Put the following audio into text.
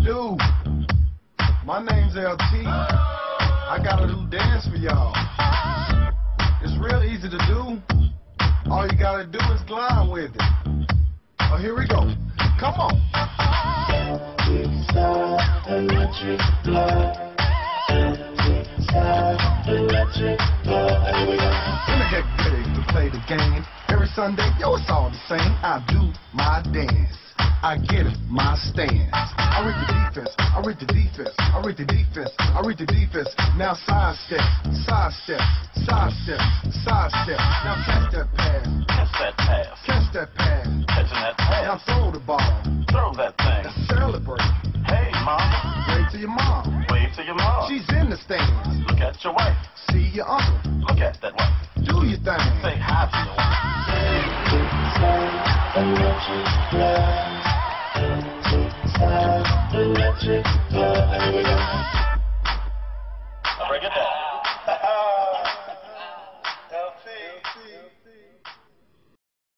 do? My name's LT. I got a new dance for y'all. It's real easy to do. All you gotta do is glide with it. Oh, here we go. Come on. Electric blood. Electric blood. Here we go. When I get ready to play the game, every Sunday, yo, it's all the same. I do my dance. I get it, my stance. I read the defense, I read the defense, I read the defense, I read the defense. Now side step, side step, side step, side step. Now catch that pass, Catch that pass. catch that pass. Catching that pass. Now throw the ball, Throw that thing. now celebrate. Hey, mama. Wave to your mom, Wave to your mom. she's in the stands. Look at your wife. See your uncle, Look at that wife. do your thing. Say hi to your wife. Electric blood. Electric blood. Here we go. Bring it down.